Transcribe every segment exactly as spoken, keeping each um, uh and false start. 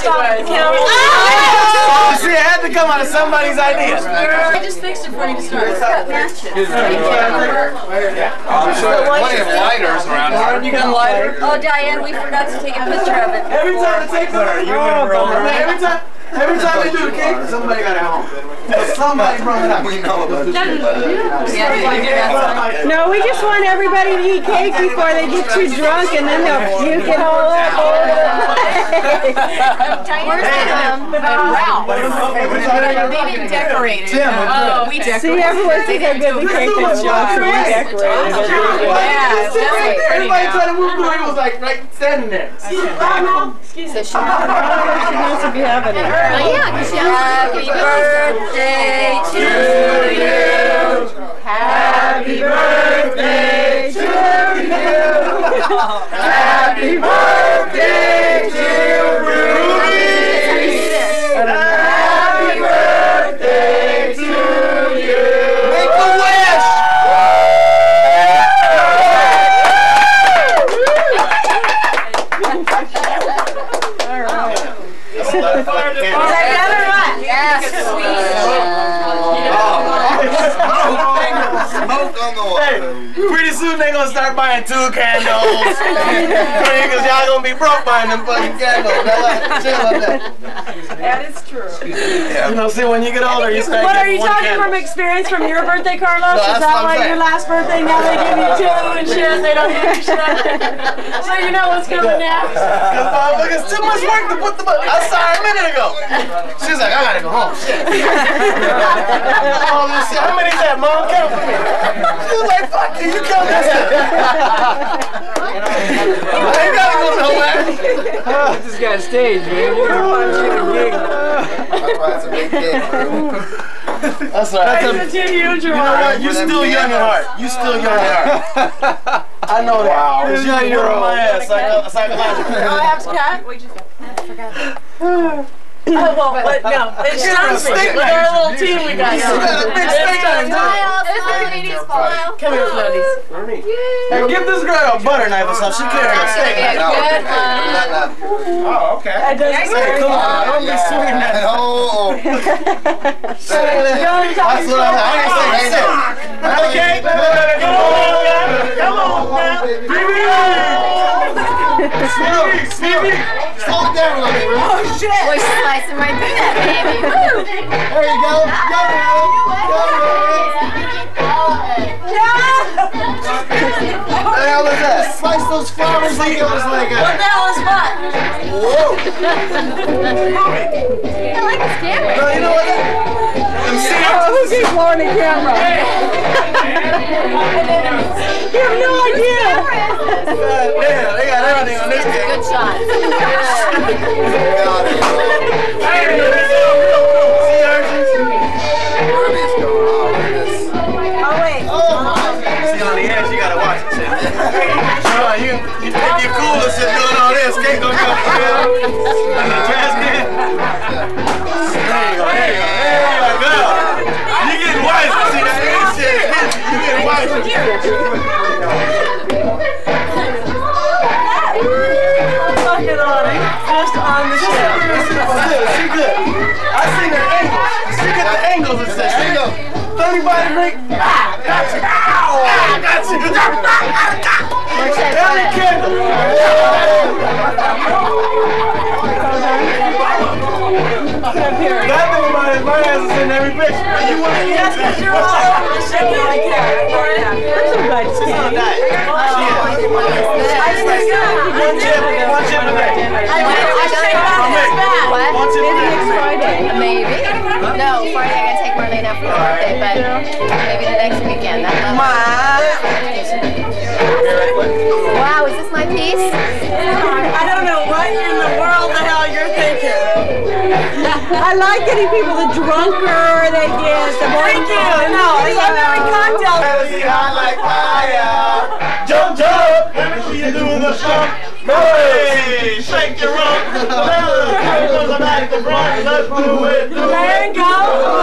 anyway. See, it had to come out of somebody's idea. I just fixed it for you to start. It's got matches. I'm sure there's plenty of lighters around here. You got a lighter? Oh, Diane, we forgot to take a picture of it. Every time they take the you every time every time they do the cake, somebody got it home. Somebody brought it up. We know about it. No, we just want everybody to eat cake before they get too drunk and then they'll puke it all up all over the place. They didn't decorate it. Tim, oh, we decorated. See, everyone thinks how good the cake is. So we decorated it. Yeah, everybody tried to move through. He was like right standing there. Excuse me. She knows to be having it. Oh, yeah, happy birthday to you. Happy birthday to you. Happy birthday to Ruby. Happy birthday to you. Make a wish. All right. Is that good or what? Yes, sweet. Smoke on the wall. Hey, pretty soon they gonna start buying two candles. Because y'all gonna be broke buying them fucking candles. Chill on that. That is true. Yeah. You know, see, when you get older, you start What are you getting one talking candle. from experience from your birthday, Carlos? No, Is that's that what I'm like saying. your last birthday? Now they give you two and shit. They don't give you shit. So you know what's coming next. Because motherfuckers, too much work to put the. I saw her a minute ago. She's like, I gotta go home. Shit. All this shit. How many is that, Mom? Count for me. She was like, fuck you, you count that shit. I ain't gotta go nowhere. This got stage, man. You gotta watch it again. That's why it's a big kid, bro. That's all right. That's a huge You know what? You're still young at heart. You still young at heart. I know that. Wow. You're young, you're on my ass psychologically. Oh, I have to cut? Wait, just Oh, well, but no, it's something. With our little team we got here. You got a big steak on it, too. Come here, Floaties. Hey, give this girl a butter knife or something. She carrying a steak. Good. Oh, okay. That doesn't Hey, come on. Don't be swinging that. Oh. That's what I'm saying. I ain't saying shit. Okay. Come on, man. Come on, man. Stevie, Stevie, slow it down a little bit, bro. Oh, shit. Boy, slicing right through that, baby. There you go. Go, go, What the hell is that? Slice those flowers like it was like a... What the hell is what? Whoa. I like this camera. No, you know what? Oh, who keeps blowing the camera? You have no idea. God damn, they got everything on this thing. Good shot. God, sea urchins. Ruby's going on with this. Oh, wait. See, on the edge, you gotta watch it, shit. Sure, you, you think you're cool and shit doing all this. Cake gonna come from here. And the trash can. There you go, there you go. There you go. You getting wiser. See, that ain't shit. You getting wiser. Fucking on it. Just on the ship. She good. I seen her angles. She get the angles and shit. There you go. thirty-body break. Ah, got you. Ow. Ah, got you. Every candle. That thing about it, my ass is in every picture. You want to Yes, because you're all over the ship like that. That's a good She's on a diet. She is. One chip, one chip a day. What? One chip a day. Friday. Maybe. No, Friday I gotta take Marlene out for her birthday, but maybe the next weekend. Wow, is this my piece? I don't know what in the world the hell you're thinking. I like getting people the drunker they get, the more Thank you. No, it's every cocktail. Hot like fire. Jump, jump. Let me see you doing the jump. Hey, shake your rump. Back to front. Let's do it. There you go.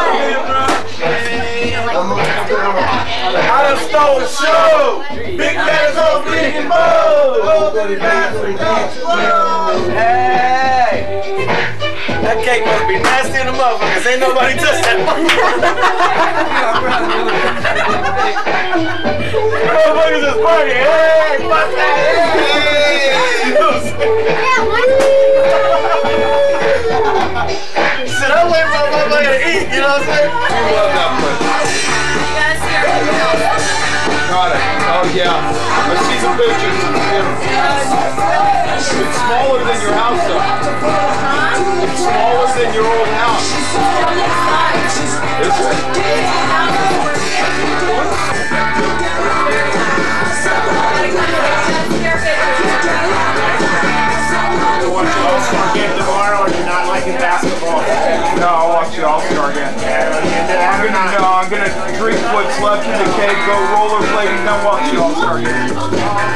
I done stole the show. Big Daddy's on big and bold. Hey. That cake must be nasty in the motherfuckers. Ain't nobody touched that motherfuckers just partying. Hey, fuck that. Hey. Shit, I'm waiting for my motherfucker to eat, you know what I'm saying? We love that place. You guys see our house? Got it. Oh yeah. I see some pictures. It's smaller than your house though. It's smaller than your old house. Is it? You watch the All-Star game tomorrow, or you're not liking basketball? No, I'll watch the All-Star game. Yeah, well, you get that I'm or gonna, not? no, I'm gonna drink what's left in the cake, go rollerblading, then watch the All-Star game.